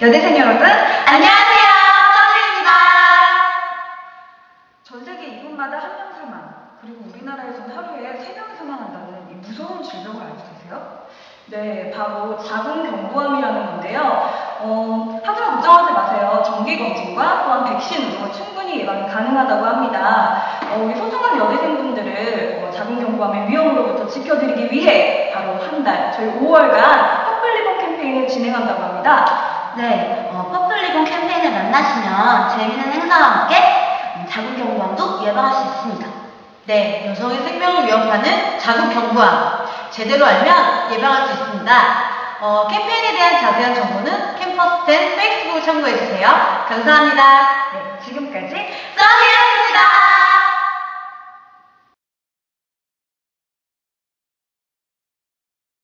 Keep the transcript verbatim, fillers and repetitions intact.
여대생 여러분, 안녕하세요. 선생입니다. 전 세계 이 분마다 한 명 사망, 그리고 우리나라에서는 하루에 세 명이 사망한다는 이 무서운 질병을 알고 계세요? 네, 바로 자궁경부암이라는 건데요. 어, 하지만 걱정하지 마세요. 정기검진과 또한 백신으로 충분히 예방이 가능하다고 합니다. 어, 우리 소중한 여대생분들을 어, 자궁경부암의 위험으로부터 지켜드리기 위해 바로 한 달, 저희 오월간 퍼플리본 캠페인을 진행한다고 합니다. 네, 어, 퍼플리본 캠페인을 만나시면 재미있는 행사와 함께 음, 자궁경부암도 예방할 수 있습니다. 네, 여성의 생명을 위협하는 자궁경부암 제대로 알면 예방할 수 있습니다. 어, 캠페인에 대한 자세한 정보는 캠퍼스 텐 페이스북을 참고해주세요. 감사합니다. 네, 지금까지 써니였습니다.